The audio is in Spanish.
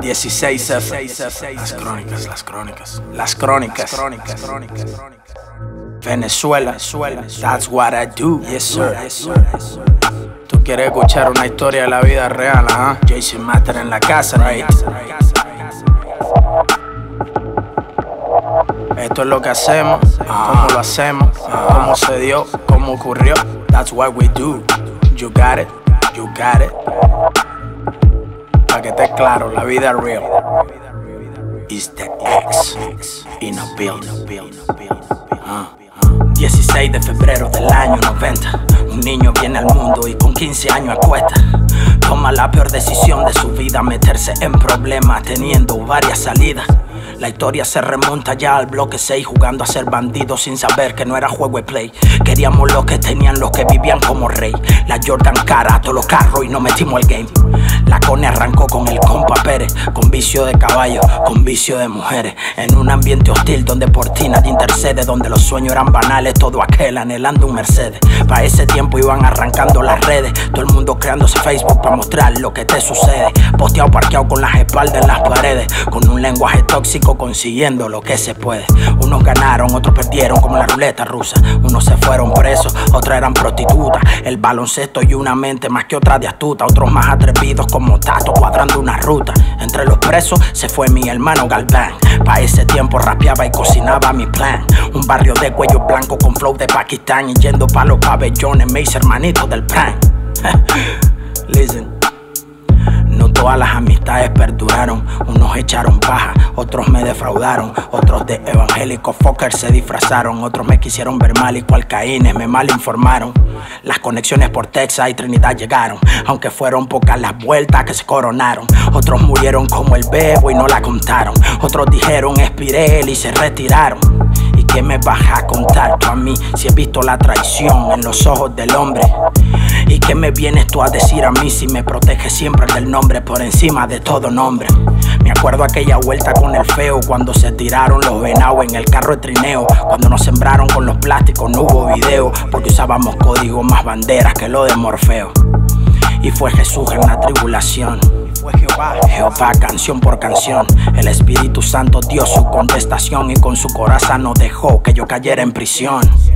16F. Las crónicas. Venezuela, that's what I do. Yes, sir. Tú quieres escuchar una historia de la vida real, Jason Master en la casa, right? Esto es lo que hacemos, cómo lo hacemos, cómo se dio, cómo ocurrió. That's what we do. You got it, you got it. Pa' que esté claro, la vida real is the X in a building. 16 de febrero del año 90. Un niño viene al mundo y con 15 años acuesta. Toma la peor decisión de su vida, meterse en problemas teniendo varias salidas. La historia se remonta ya al bloque 6, jugando a ser bandidos sin saber que no era juego de play. Queríamos lo que tenían los que vivían como rey. La Jordan cara, todos los carros y nos metimos el game. La Cone arrancó con el compa Pérez, con vicio de caballo, con vicio de mujeres. En un ambiente hostil donde por ti nadie intercede, donde los sueños eran banales, todo aquel anhelando un Mercedes. Pa' ese tiempo iban arrancando las redes, todo el mundo creándose Facebook para mostrar lo que te sucede. Posteado, parqueado con las espaldas en las paredes, con un lenguaje tóxico consiguiendo lo que se puede. Unos ganaron, otros perdieron como la ruleta rusa. Unos se fueron presos, otros eran prostitutas. El baloncesto y una mente más que otra de astuta. Otros más atrevidos como Tato cuadrando una ruta. Entre los presos se fue mi hermano Galván. Pa' ese tiempo rapeaba y cocinaba mi plan. Un barrio de cuello blanco con flow de Pakistán, y yendo pa' los pabellones me hice hermanito del plan. Listen. No todas las amistades perduraron. Unos echaron paja, otros me defraudaron. Otros de evangélicos fuckers se disfrazaron. Otros me quisieron ver mal y cual Caínes me malinformaron. Las conexiones por Texas y Trinidad llegaron, aunque fueron pocas las vueltas que se coronaron. Otros murieron como el bebo y no la contaron. Otros dijeron Espirel y se retiraron. ¿Y qué me vas a contar tú a mí si he visto la traición en los ojos del hombre? ¿Y qué me vienes tú a decir a mí si me proteges siempre del nombre por encima de todo nombre? Me acuerdo aquella vuelta con el feo, cuando se tiraron los venados en el carro de trineo. Cuando nos sembraron con los plásticos no hubo video, porque usábamos código más banderas que lo de Morfeo. Y fue Jesús en la tribulación, fue Jehová canción por canción. El Espíritu Santo dio su contestación y con su corazón no dejó que yo cayera en prisión.